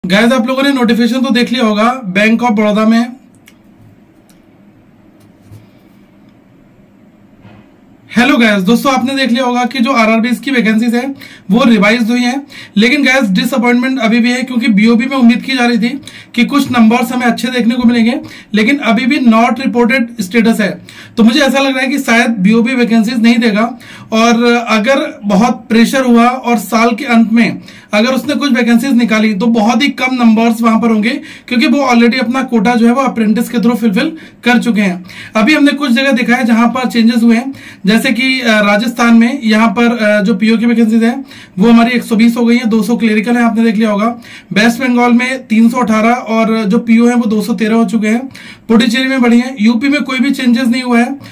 Guys आप लोगों ने नोटिफिकेशन तो देख लिया होगा बैंक ऑफ बड़ौदा में। हेलो गैस दोस्तों, आपने देख लिया होगा कि जो आरआरबीज की वैकेंसीज है वो रिवाइज हुई हैं, लेकिन गैस डिसअपॉइंटमेंट अभी भी है क्योंकि बीओबी में उम्मीद की जा रही थी कि कुछ नंबर्स हमें अच्छे देखने को मिलेंगे, लेकिन अभी भी नॉट रिपोर्टेड स्टेटस है। तो मुझे ऐसा लग रहा है कि शायद बीओबी वैकेंसीज नहीं देगा, और अगर बहुत प्रेशर हुआ और साल के अंत में अगर उसने कुछ वैकेंसीज निकाली तो बहुत ही कम नंबर्स वहां पर होंगे, क्योंकि वो ऑलरेडी अपना कोटा जो है वो अप्रेंटिस के थ्रू फुलफिल कर चुके हैं। अभी हमने कुछ जगह देखा है जहां पर चेंजेस हुए हैं, जैसे कि राजस्थान में यहाँ पर जो पीओ की वैकेंसीज है वो हमारी 120 हो गई है, 200 क्लेरिकल है, आपने देख लिया होगा। वेस्ट बंगाल में 318 और जो पीओ है वो 213 हो चुके हैं। पुडुचेरी में बढ़ी है। यूपी में कोई भी चेंजेस नहीं हुआ है,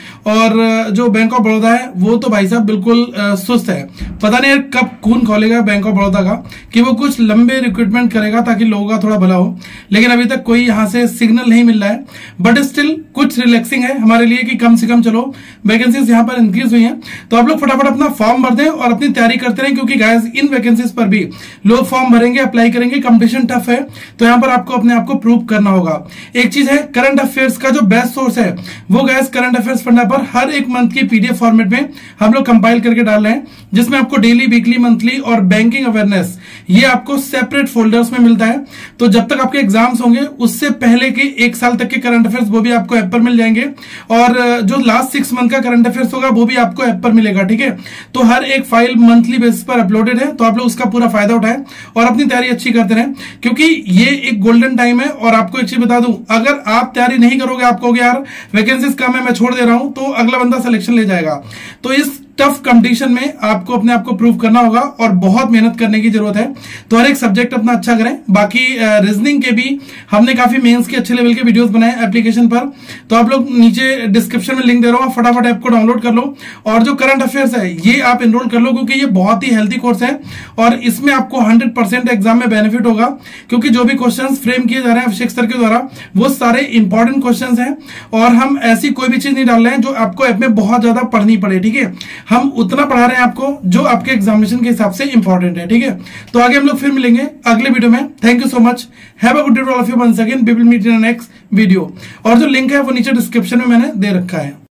और जो बैंक ऑफ बड़ौदा है वो तो भाई साहब बिल्कुल सुस्त है। पता नहीं कब खून खोलेगा बैंक ऑफ बड़ौदा का कि वो कुछ लंबे रिक्रूटमेंट करेगा ताकि लोगों का थोड़ा भला हो, लेकिन अभी तक कोई यहां से सिग्नल नहीं मिल रहा है। बट स्टिल कुछ रिलैक्सिंग है हमारे लिए कि कम से कम चलो वैकेंसीज यहाँ पर इंक्रीज हुई हैं। तो आप लोग फटाफट अपना फॉर्म भर दें और अपनी तैयारी करते रहें, क्योंकि गाइस इन वैकेंसीज पर भी लोग फॉर्म भरेंगे, अप्लाई करेंगे, कंपटीशन टफ है, तो यहाँ पर आपको अपने आप को प्रूव करना होगा। एक चीज है, करंट अफेयर्स का जो बेस्ट सोर्स है वो गाइस करंट अफेयर्स पढ़ना पर हर एक मंथ की पीडीएफ फॉर्मेट में हम लोग कंपाइल करके डाल रहे हैं, जिसमें आपको डेली, वीकली, मंथली और बैंकिंग अवेयरनेस ये आपको सेपरेट फोल्डर्स में मिलता है। तो जब तक आपके एग्जाम्स होंगे उससे पहले के 1 साल तक के करंट अफेयर्स वो भी आपको ऐप पर मिल जाएंगे, और जो लास्ट 6 मंथ का करंट अफेयर्स होगा वो भी आपको ऐप पर मिलेगा। ठीक है, तो हर एक फाइल मंथली बेसिस पर अपलोडेड है, तो आप लोग उसका पूरा फायदा उठाएं और अपनी तैयारी अच्छी करते रहें, क्योंकि ये एक गोल्डन टाइम है। और आपको एक चीज बता दूं, अगर आप तैयारी नहीं करोगे, आप कहोगे यार वैकेंसीज कम है मैं छोड़ दे रहा हूं, तो अगला बंदा सिलेक्शन ले जाएगा। तो इस टफ कंपटीशन में आपको अपने आप को प्रूव करना होगा और बहुत मेहनत करने की जरूरत है। तो हर एक सब्जेक्ट अपना अच्छा करें। बाकी रीजनिंग के भी हमने काफी मेंस के अच्छे लेवल के वीडियोस बनाए एप्लीकेशन पर, तो आप लोग नीचे डिस्क्रिप्शन में लिंक दे रहा हूं, फटाफट ऐप को डाउनलोड कर लो। और जो करंट अफेयर्स है ये आप एनरोल कर लो, क्योंकि ये बहुत ही हेल्थी कोर्स है और इसमें आपको 100% एग्जाम में बेनिफिट होगा, क्योंकि जो भी क्वेश्चन फ्रेम किए जा रहे हैं अभिषेक सर के द्वारा वो सारे इंपॉर्टेंट क्वेश्चन हैं, और हम ऐसी कोई भी चीज नहीं डाल रहे हैं जो आपको ऐप में बहुत ज्यादा पढ़नी पड़े। ठीक है, हम उतना पढ़ा रहे हैं आपको जो आपके एग्जामिनेशन के हिसाब से इंपॉर्टेंट है। ठीक है, तो आगे हम लोग फिर मिलेंगे अगले वीडियो में। Thank you so much, have a good day to all of you, once again we will meet in the next video. और जो लिंक है वो नीचे डिस्क्रिप्शन में मैंने दे रखा है।